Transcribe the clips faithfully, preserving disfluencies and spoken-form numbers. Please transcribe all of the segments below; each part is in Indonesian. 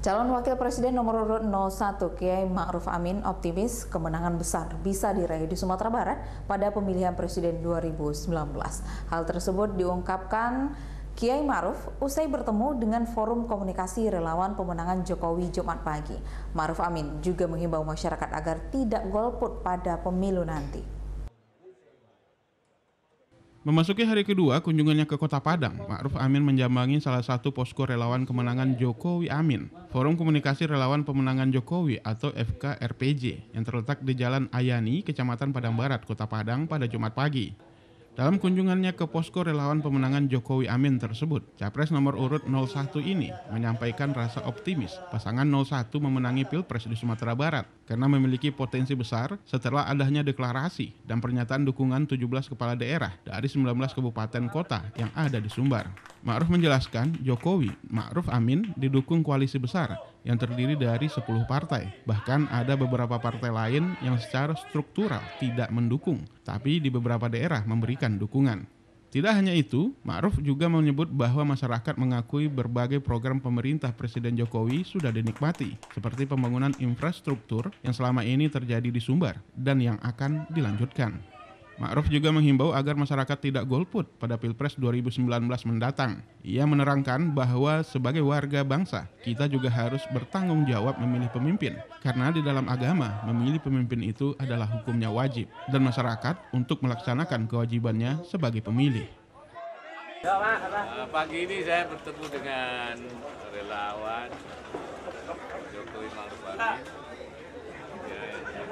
Calon Wakil Presiden nomor urut nol satu Kiai Ma'ruf Amin optimis kemenangan besar bisa diraih di Sumatera Barat pada pemilihan presiden dua ribu sembilan belas. Hal tersebut diungkapkan Kiai Ma'ruf usai bertemu dengan Forum Komunikasi Relawan Pemenangan Jokowi Jumat pagi. Ma'ruf Amin juga menghimbau masyarakat agar tidak golput pada pemilu nanti. Memasuki hari kedua kunjungannya ke Kota Padang, Ma'ruf Amin menjambangi salah satu posko relawan kemenangan Jokowi Amin, Forum Komunikasi Relawan Pemenangan Jokowi atau F K R P J, yang terletak di Jalan Ayani, Kecamatan Padang Barat, Kota Padang pada Jumat pagi. Dalam kunjungannya ke posko relawan pemenangan Jokowi Amin tersebut, Capres nomor urut nol satu ini menyampaikan rasa optimis pasangan nol satu memenangi Pilpres di Sumatera Barat karena memiliki potensi besar setelah adanya deklarasi dan pernyataan dukungan tujuh belas kepala daerah dari sembilan belas kabupaten kota yang ada di Sumbar. Ma'ruf menjelaskan Jokowi Ma'ruf Amin didukung koalisi besar yang terdiri dari sepuluh partai. Bahkan ada beberapa partai lain yang secara struktural tidak mendukung, tapi di beberapa daerah memberikan dukungan. Tidak hanya itu, Ma'ruf juga menyebut bahwa masyarakat mengakui berbagai program pemerintah Presiden Jokowi sudah dinikmati, seperti pembangunan infrastruktur yang selama ini terjadi di Sumbar dan yang akan dilanjutkan. Ma'ruf juga menghimbau agar masyarakat tidak golput pada Pilpres dua ribu sembilan belas mendatang. Ia menerangkan bahwa sebagai warga bangsa, kita juga harus bertanggung jawab memilih pemimpin. Karena di dalam agama, memilih pemimpin itu adalah hukumnya wajib. Dan masyarakat untuk melaksanakan kewajibannya sebagai pemilih. Uh, pagi ini saya bertemu dengan relawan Jokowi Ma'ruf Amin. Ya,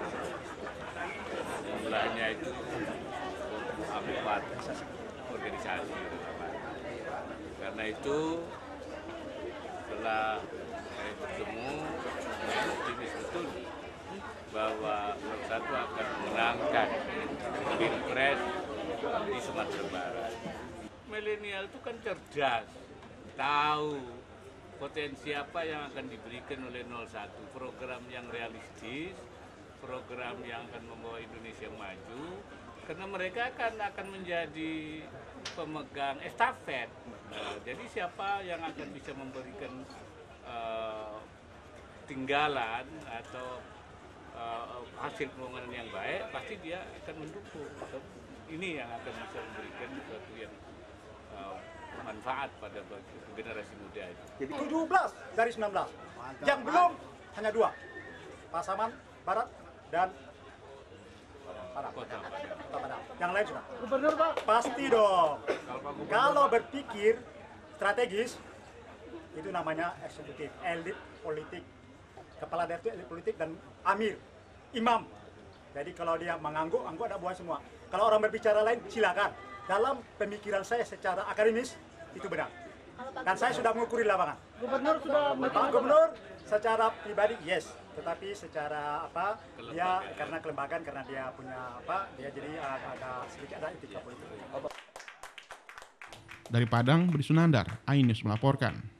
jumlahnya itu empat organisasi relawan. Karena itu setelah saya bertemu, saya optimis betul bahwa nol satu akan memenangkan Pilpres di Sumatera Barat. Milenial itu kan cerdas, tahu potensi apa yang akan diberikan oleh nol satu, program yang realistis, program yang akan membawa Indonesia maju, karena mereka akan akan menjadi pemegang estafet. Nah, jadi siapa yang akan bisa memberikan uh, tinggalan atau uh, hasil pembangunan yang baik, pasti dia akan mendukung. Ini yang akan bisa memberikan sesuatu yang uh, manfaat pada generasi muda itu. Jadi tujuh belas dari sembilan belas. Yang belum hanya dua. Pasaman Barat dan Padang. Kota Padang. Yang lain sudah. Gubernur, Pak? Pasti dong. Kalau berpikir strategis, itu namanya eksekutif, elit politik. Kepala daerah itu elit politik dan amir, imam. Jadi kalau dia mengangguk, angguk ada buah semua. Kalau orang berbicara lain, silakan. Dalam pemikiran saya secara akademis, itu benar. Dan saya sudah mengukur di lapangan. Gubernur sudah Pak Gubernur secara pribadi yes, tetapi secara apa dia karena kelembagaan, karena dia punya apa dia jadi agak sedikit ada etika politik. Dari Padang, Budi Sunandar, Ainus melaporkan.